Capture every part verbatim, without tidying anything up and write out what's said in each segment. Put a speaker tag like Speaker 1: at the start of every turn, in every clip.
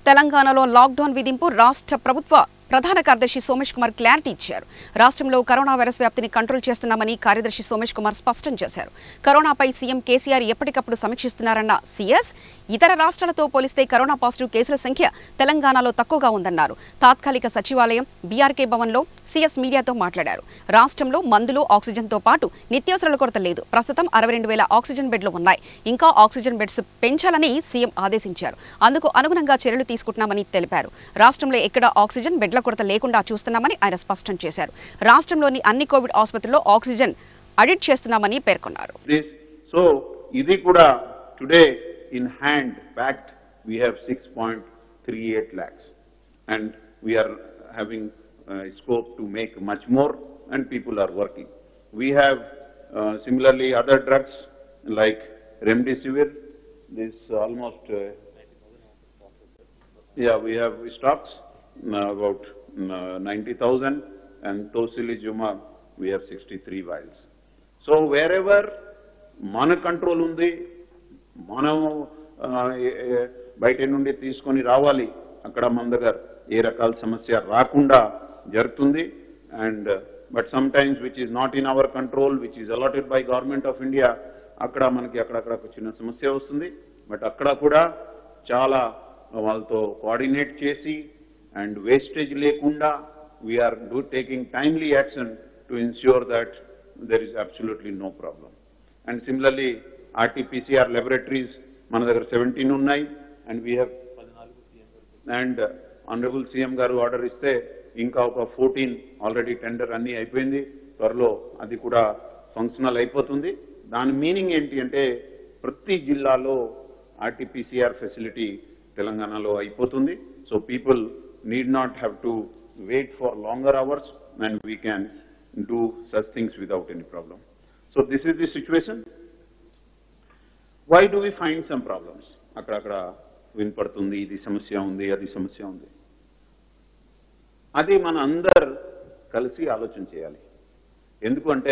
Speaker 1: తెలంగాణలో లాక్డౌన్ విధింపు రాష్ట్ర ప్రభుత్వ ప్రధాన కార్యదర్శి సోమేష్ కుమార్ క్లారిటీ ఇచ్చారు. రాష్ట్రంలో కరోనా వైరస్ వ్యాప్తిని కంట్రోల్ చేస్తున్నామని కార్యదర్శి సోమేష్ కుమార్ స్పష్టం చేశారు. కరోనాపై సీఎం కేసీఆర్ ఎప్పటికప్పుడు సమీక్షిస్తున్నారన్న సీఎస్ ఇతర రాష్ట్రాలతో పోలిస్తే కరోనా పాజిటివ్ కేసుల సంఖ్య తెలంగాణలో తక్కువగా ఉందన్నారు. తాత్కాలిక సచివాలయం బీఆర్కే భవన్లో సీఎస్ మీడియాతో మాట్లాడారు. రాష్ట్రంలో మందులు ఆక్సిజన్తో పాటు నిత్యావసరాల కొరత లేదు. ప్రస్తుతం అరవై రెండు వేల ఆక్సిజన్ బెడ్లు ఉన్నాయి. ఇంకా ఆక్సిజన్ బెడ్స్ పెంచాలని సీఎం ఆదేశించారు. అందుకు అనుగుణంగా చర్యలు తీసుకుంటున్నామని తెలిపారు. రాష్ట్రంలో ఎక్కడ ఆక్సిజన్ బెడ్ల కొరత లేకుండా చూస్తున్నామని ఆయన స్పష్టం చేశారు. రాష్ట్రంలోని అన్ని కోవిడ్ ఆసుపత్రుల్లో ఆక్సిజన్ అడిట్ చేస్తున్నామని పేర్కొన్నారు.
Speaker 2: సో ఇది కూడా today in hand fact we have six point three eight lakhs and we are having uh, scope to make much more and people are working. We have uh, similarly other drugs like remdesivir, this almost uh, yeah we have stocks uh, about uh, ninety thousand and tocilizumab we have sixty-three vials. So wherever mana control undi mana బయట నుండి తీసుకొని రావాలి అక్కడ మన దగ్గర ఏ రకాల సమస్య రాకుండా జరుగుతుంది. And but sometimes which is not in our control which is allotted by government of India అక్కడ మనకి అక్కడక్కడ చిన్న సమస్య వస్తుంది. బట్ అక్కడ కూడా చాలా వాళ్ళతో కోఆర్డినేట్ చేసి అండ్ వేస్టేజ్ లేకుండా we are do taking timely action to ensure that there is absolutely no problem. And similarly RTPCR laboratories మన దగ్గర సెవెంటీన్ ఉన్నాయి and we have and honourable CM గారు ఆర్డర్ ఇస్తే ఇంకా ఒక ఫోర్టీన్ ఆల్రెడీ టెండర్ అన్నీ అయిపోయింది. త్వరలో అది కూడా ఫంక్షనల్ అయిపోతుంది. దాని మీనింగ్ ఏంటి అంటే ప్రతి జిల్లాలో ఆర్టీపీసీఆర్ ఫెసిలిటీ తెలంగాణలో అయిపోతుంది. So people need not have to wait for longer hours and we can do such things without any problem. So this is the situation. Why do we find some problems? అక్కడక్కడ వినపడుతుంది ఇది సమస్య ఉంది అది సమస్య ఉంది. అది మన అందరు కలిసి ఆలోచన చేయాలి. ఎందుకంటే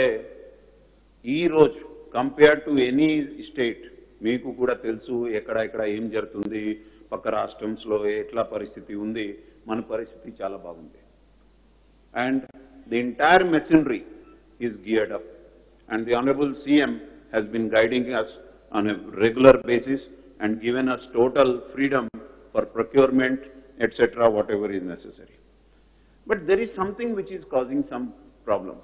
Speaker 2: ఈరోజు కంపేర్ టు ఎనీ స్టేట్ మీకు కూడా తెలుసు ఎక్కడ ఎక్కడ ఏం జరుగుతుంది, పక్క రాష్ట్రంలో ఎట్లా పరిస్థితి ఉంది. మన పరిస్థితి చాలా బాగుంది. And the entire machinery is geared up and the honourable CM has been guiding us on a regular basis and given us total freedom for procurement, et cetera, whatever is necessary. But there is something which is causing some problems.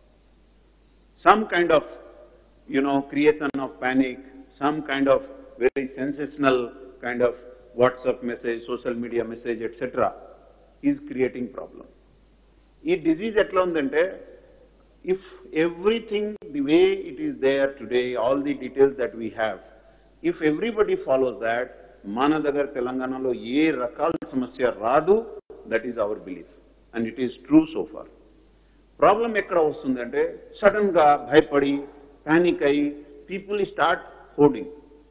Speaker 2: Some kind of, you know, creation of panic, some kind of very sensational kind of WhatsApp message, social media message, et cetera, is creating problem. This disease etla undante, if everything the way it is there today, all the details that we have, if everybody follows that, mana dagar Telangana lo ye rakal samasya radu, that is our belief and it is true so far. Problem ekkada vastundante sudden ga bhayapadi panic ayi people start hoarding.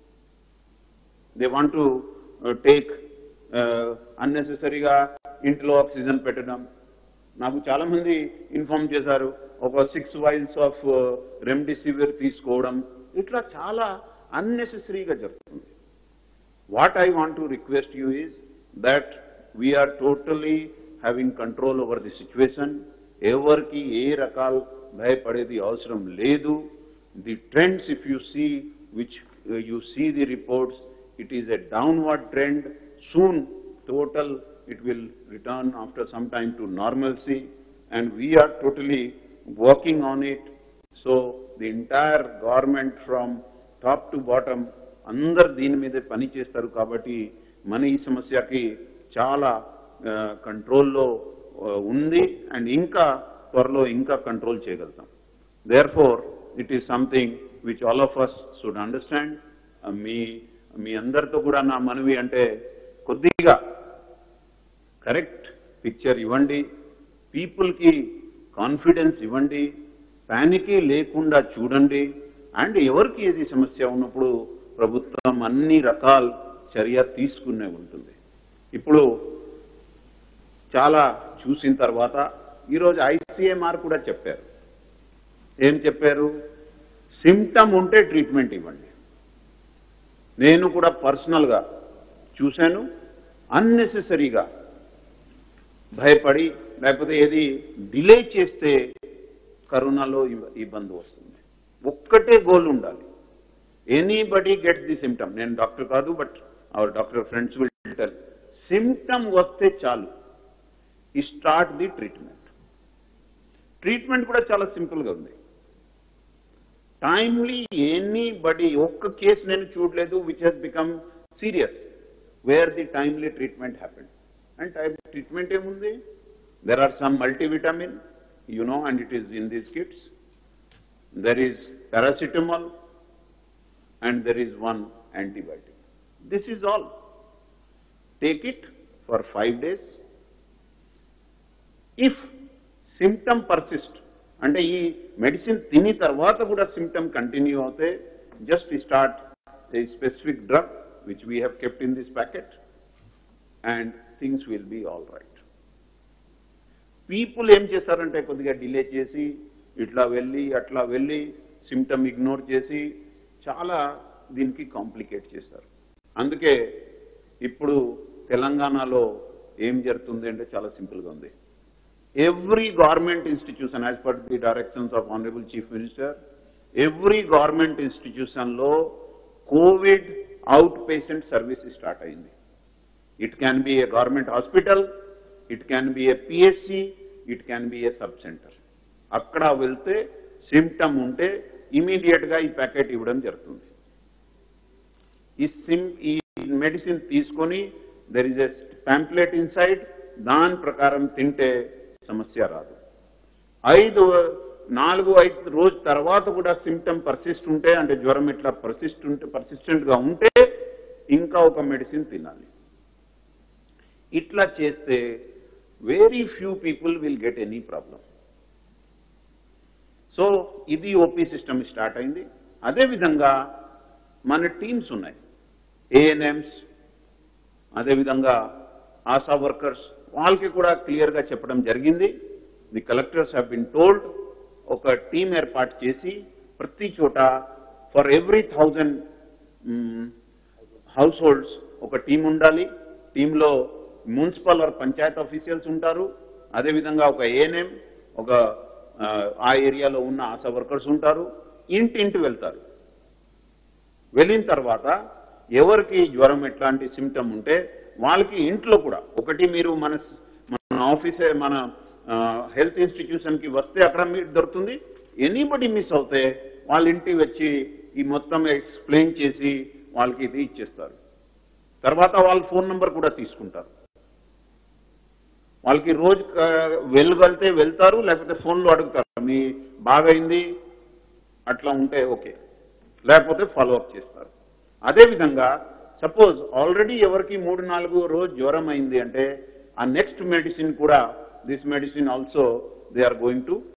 Speaker 2: They want to uh, take uh, unnecessary ga intlo oxygen petadam. నాకు చాలా మంది inform చేశారు ఒక six vials of remdesivir తీసుకోవడం ఇట్లా చాలా అన్నెసెసరీగా జరుగుతుంది. What I want to request you is that we are totally having control over the situation. ఎవరికి ఏ రకాల భయపడేది అవసరం లేదు. The trends if you see which you see the reports it is a downward trend. Soon total it will return after some time to normalcy and we are totally working on it. So the entire government from top to bottom andar deen meede pani chestaru kabatti mana ee samasyaki chaala control lo undi and inka tvarlo inka control cheyagaltam. Therefore it is something which all of us should understand. me me andartho kuda na manavi ante koddiga correct picture ఇవ్వండి, పీపుల్కి confidence ఇవ్వండి, ప్యానికే లేకుండా చూడండి and ఎవరికి ఏది సమస్య ఉన్నప్పుడు ప్రభుత్వం అన్ని రకాల చర్య తీసుకునే ఉంటుంది. ఇప్పుడు చాలా చూసిన తర్వాత ఈరోజు ఐసీఎంఆర్ కూడా చెప్పారు. ఏం చెప్పారు? సిమ్టమ్ ఉంటే ట్రీట్మెంట్ ఇవ్వండి. నేను కూడా పర్సనల్గా చూశాను. అన్నెసెసరీగా భయపడి లేకపోతే ఏది డిలే చేస్తే కరోనాలో ఇబ్బంది వస్తుంది. ఒక్కటే గోల్ ఉండాలి. Anybody gets the symptom. నేను డాక్టర్ కాదు, but our doctor friends will tell, symptom వస్తే చాలు, ఈ స్టార్ట్ ది ట్రీట్మెంట్. ట్రీట్మెంట్ కూడా చాలా సింపుల్గా ఉంది. టైమ్లీ ఎనీబడి ఒక్క కేసు నేను చూడలేదు which has become serious where the timely treatment happened. And time treatment ఏముంది? There are some multivitamin, you know, and it is in these kits. There is paracetamol and there is one antibiotic. This is all. Take it for five days. If symptom persist, అంటే ఈ medicine తిని తర్వాత కూడా symptom continue అవుతే, just start a specific drug which we have kept in this packet and things will be all right. People ఏం చేస్తారంటే కొద్దిగా delay చేసి ఇట్లా వెళ్ళి అట్లా వెళ్ళి సిమ్టమ్ ఇగ్నోర్ చేసి చాలా దీనికి కాంప్లికేట్ చేస్తారు. అందుకే ఇప్పుడు తెలంగాణలో ఏం జరుగుతుంది అంటే చాలా సింపుల్గా ఉంది. Every government institution as per the directions of honourable chief minister, every government ఇన్స్టిట్యూషన్లో Covid out patient service start అయింది. It can be a government hospital, it can be a PHC, it can be a sub centre. అక్కడ వెళ్తే symptom ఉంటే ఇమీడియట్గా ఈ packet ఇవ్వడం జరుగుతుంది. ఈ సిమ్ ఈ మెడిసిన్ తీసుకొని there is a pamphlet inside, దాని ప్రకారం తింటే సమస్య రాదు. ఐదు నాలుగు ఐదు రోజు తర్వాత కూడా సిమ్టమ్ పర్సిస్ట్ ఉంటే, అంటే జ్వరం ఇట్లా పర్సిస్ట్ ఉంటే పర్సిస్టెంట్గా ఉంటే ఇంకా ఒక మెడిసిన్ తినాలి. ఇట్లా చేస్తే very few people will get any problem. So ఇది ఓపీ సిస్టమ్ స్టార్ట్ అయింది. అదేవిధంగా మన టీమ్స్ ఉన్నాయి, ఏఎన్ఎంస్, అదేవిధంగా ఆశా వర్కర్స్, వాళ్ళకి కూడా క్లియర్గా చెప్పడం జరిగింది. The collectors have been told, ఒక టీం ఏర్పాటు చేసి ప్రతి చోట for every thousand household ఒక టీం ఉండాలి. టీంలో మున్సిపల్ ఆర్ పంచాయత్ ఆఫీషియల్స్ ఉంటారు, అదేవిధంగా ఒక ఏఎన్ఎం, ఒక ఆ ఏరియాలో ఉన్న ఆశా వర్కర్స్ ఉంటారు. ఇంటింటి వెళ్తారు. వెళ్ళిన తర్వాత ఎవరికి జ్వరం ఎట్లాంటి సిమ్టమ్ ఉంటే వాళ్ళకి ఇంట్లో కూడా ఒకటి మీరు మన మన ఆఫీసే మన హెల్త్ ఇన్స్టిట్యూషన్కి వస్తే అక్కడ మీరు దొరుకుతుంది. ఎనీబడి మిస్ అవుతే వాళ్ళ ఇంటికి వచ్చి ఈ మొత్తం ఎక్స్ప్లెయిన్ చేసి వాళ్ళకి ఇది ఇచ్చేస్తారు. తర్వాత వాళ్ళ ఫోన్ నెంబర్ కూడా తీసుకుంటారు. వాళ్ళకి రోజు వెళ్ళగలితే వెళ్తారు, లేకపోతే ఫోన్లో అడుగుతారు, మీ బాగైంది అట్లా ఉంటే ఓకే, లేకపోతే ఫాలో అప్ చేస్తారు. అదేవిధంగా సపోజ్ ఆల్రెడీ ఎవరికి మూడు నాలుగు రోజు జ్వరం అయింది అంటే ఆ నెక్స్ట్ మెడిసిన్ కూడా this medicine also they are going to